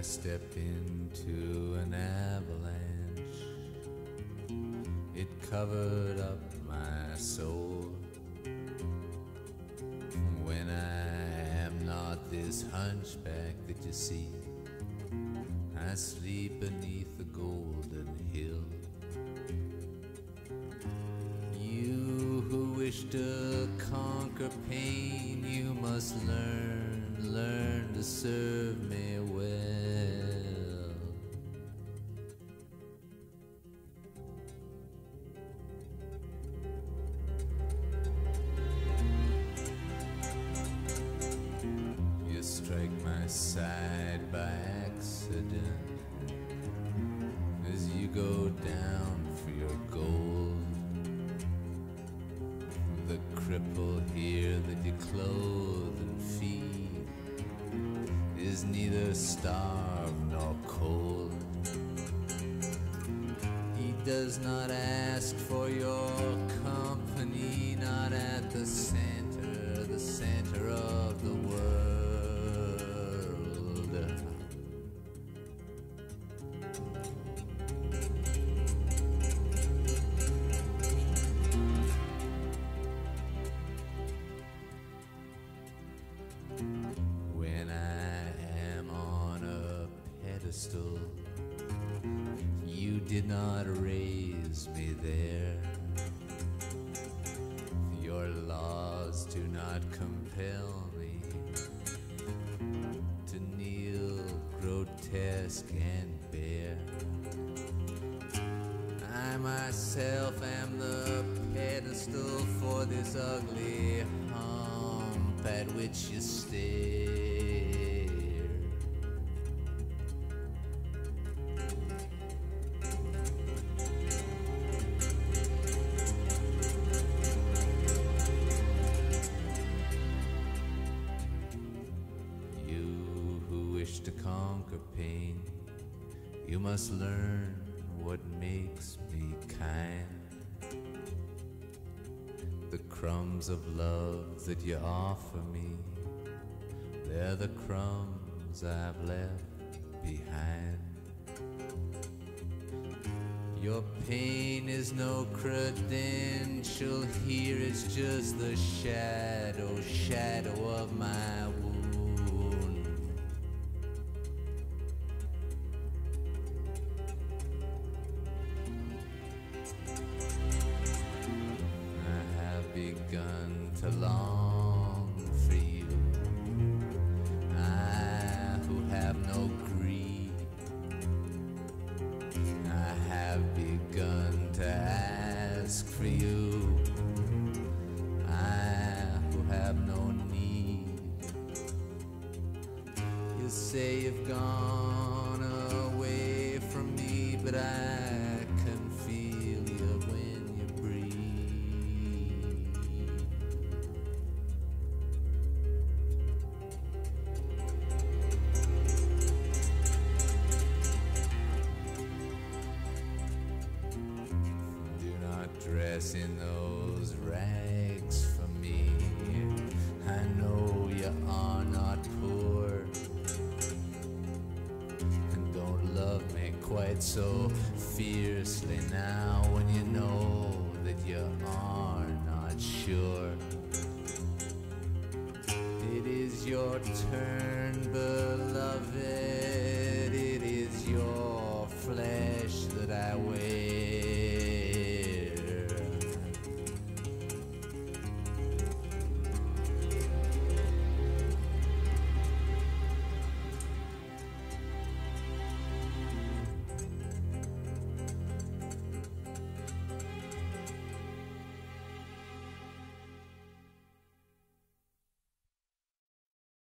stepped into an avalanche. It covered up my soul. When I am not this hunchback that you see, I sleep beneath the golden hill. You who wish to conquer pain, you must learn to serve me well. You strike my side by accident as you go down for your gold. The cripple here that you clothe and feed is neither starved nor cold. He does not ask for your company, not at the center of the world. When I am on a pedestal, you did not raise me there. Your laws do not compel me to kneel grotesque and bare. I myself am the pedestal for this ugly hump at which you stare. You who wish to conquer pain, you must learn what makes me kind. The crumbs of love that you offer me, they're the crumbs I've left behind. Your pain is no credential here, it's just the shadow of my wound. Begun to long for you, I who have no greed. I have begun to ask for you, I who have no need. You say you've gone away from me, but I can feel you when you breathe. Dress in those rags for me. I know you are not poor, and don't love me quite so fiercely now when you know that you are not sure. It is your turn